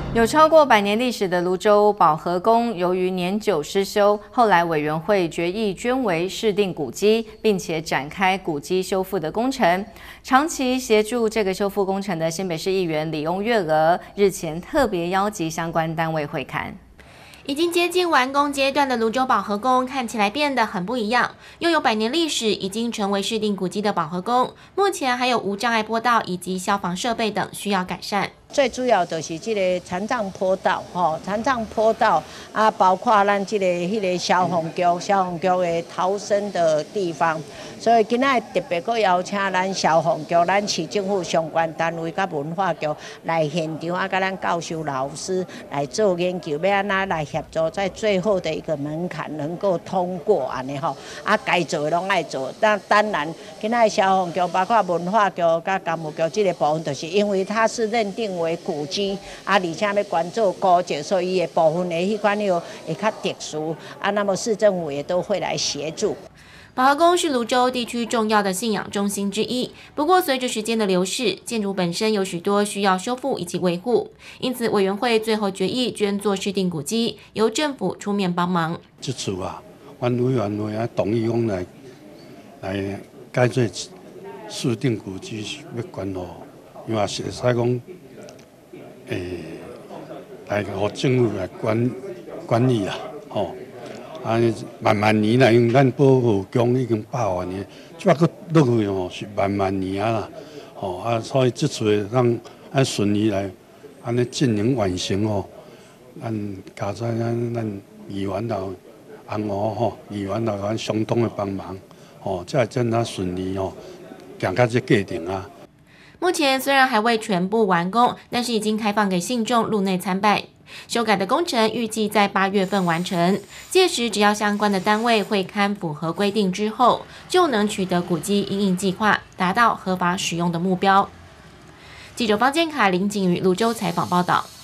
有超过100年历史的泸州保和宫，由于年久失修，后来委员会决议捐为市定古迹，并且展开古迹修复的工程。长期协助这个修复工程的新北市议员李翁月娥日前特别邀集相关单位会勘。 已经接近完工阶段的泸州保和宫看起来变得很不一样。拥有100年历史、已经成为市定古迹的保和宫，目前还有无障碍坡道以及消防设备等需要改善。 最主要就是这个残障坡道，残障坡道啊，包括咱这个消防局的逃生的地方。所以今仔特别阁邀请咱消防局、咱市政府相关单位、甲文化局来现场啊，甲咱教授老师来做研究，要安怎来协助，在最后的一个门槛能够通过安尼吼。啊，该做的拢爱做。当然，今仔消防局包括文化局、甲干务局这个部分，就是因为它是认定为古迹啊，而且要关注高级，所以伊的部分的迄款又会较特殊啊。那么市政府也都会来协助。 保和宫是泸州地区重要的信仰中心之一，不过随着时间的流逝，建筑本身有许多需要修复以及维护，因此委员会最后决议捐作市定古迹，由政府出面帮忙。 这次啊，阮委员会啊同意讲来改做市定古迹要捐予，因为是会使讲，来互政府来管理啊，吼。 啊，万年啦，因为咱保护宫已经100万年，即摆佫落去吼是万年啊啦，吼啊，所以这次让按顺利来安尼进行完成吼，加在咱议员头红湖吼，议员头咱相当的帮忙，吼，才会真啊顺利吼，行到这过程啊。 目前虽然还未全部完工，但是已经开放给信众入内参拜。修改的工程预计在8月份完成，届时只要相关的单位会勘符合规定之后，就能取得古迹因应计划，达到合法使用的目标。记者方建凯、林景瑜泸州采访报道。